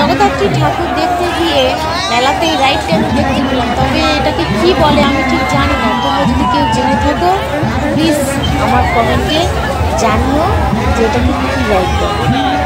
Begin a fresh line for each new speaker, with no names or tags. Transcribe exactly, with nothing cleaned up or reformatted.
জগদ্ধাত্রী ঠাকুর দেখতে গিয়ে মেলাতে এই রাইডটা আমি দেখতে পেলাম, তবে এটাকে কি বলে আমি ঠিক জানি না। তোমরা যদি কেউ জেনে থাকো প্লিজ আমার কমেন্টে জানিও যে এটাকে কী রাইড বলে।